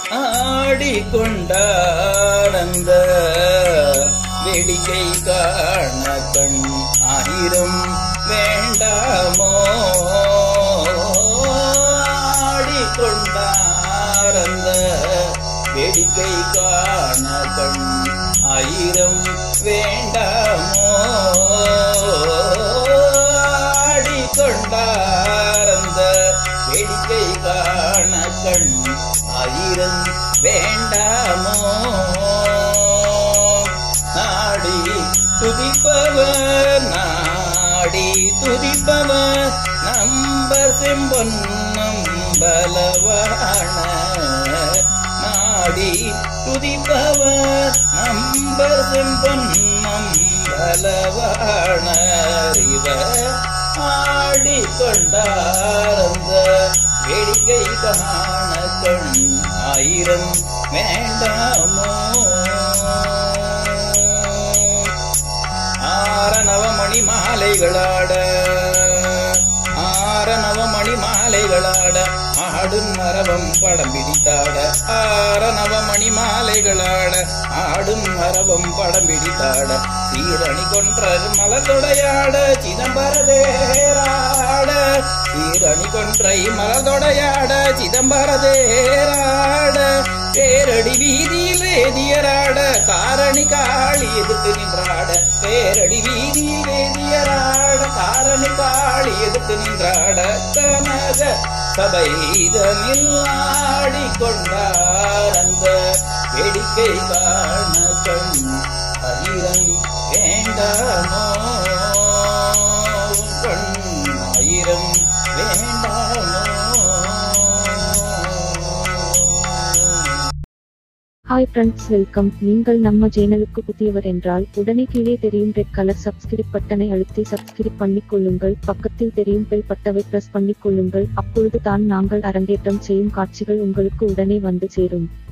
ஆடிக்கொண்டானந்த வேடிக்கை காண கண் ஆயிரம் வேண்டாமோ ஆடிக்கொண்டானந்த வேடிக்கை காண கண் ஆயிரம் வேண்டாமோ ஆடிக்கொண்டானந்த வேடிக்கை காண கண் ஆயிரம் வேண்டாமோ நாடி துதிப்பவர் நம்பர் செம்பொன்னம் பலவான நாடி துதிப்பவர் நம்பர் செம்பொன்னம் பலவான இவர் ஆடிக்கொண்டார்ந்த வேடிக்கை காண கண் ஆயிரம் வேண்டாமோ ஆரணவமணி மாலைகளாட ஆடும் மரபம் படம் பிடித்தாட ஆரணவமணி மாலைகளாட ஆடும் மரபம் படம் பிடித்தாட சீரணி கொன்றது மலர்தொடையாட சிதம்பரதேராட சீரணி கொன்றை மலர்தொடையாட சிதம்பரதேராட பேரடி வீதியில் வேதியராட காரணி காளி எதிர்த்து நின்றாட பேரடி வீதியில் வேதியராட காரணி காளி எதிர்த்து நின்றாட கனக சபைதனில் ஆடிக்கொண்டார் அந்த வேடிக்கை காண கண் ஆயிரம் வேண்டாமோ கண் ஆயிரம் வேண்டாமோ. Hi friends, welcome. நீங்கள் நம்ம சேனலுக்கு புதியவர் என்றால் உடனே கீழே தெரியும் ரெட் கலர் சப்ஸ்கிரைப் பட்டனை அழுத்தி சப்ஸ்கிரைப் பண்ணிக்கொள்ளுங்கள். பக்கத்தில் தெரியும் பெல் பட்டனை பிரஸ் பண்ணிக்கொள்ளுங்கள். அப்பொழுது தான் நாங்கள் அரங்கேற்றம் செய்யும் காட்சிகள் உங்களுக்கு உடனே வந்து சேரும்.